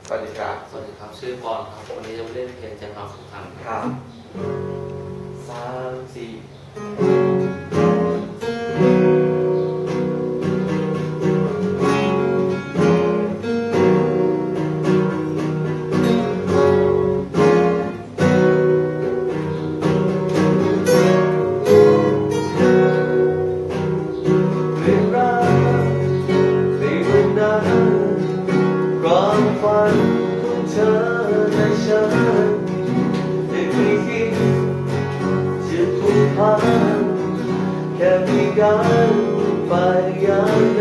สวัสดีครับสวัสดีครับชื่อปอนครับวันนี้จะเล่นเพลงจังหวะสำคัญครับ3 4ความฝันของเธอและฉันได้ไม่คิดจะผูกพันแค่มีกันไปอย่าง